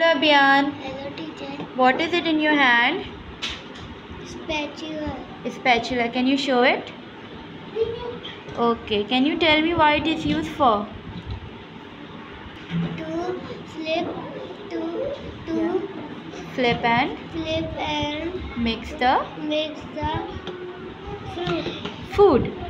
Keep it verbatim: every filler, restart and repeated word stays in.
Abhiyan. Hello teacher. What is it in your hand? Spatula. A spatula. Can you show it? Okay. Can you tell me why it is used for? To flip, to to Yeah. Flip and flip and mix the mix the fruit. food.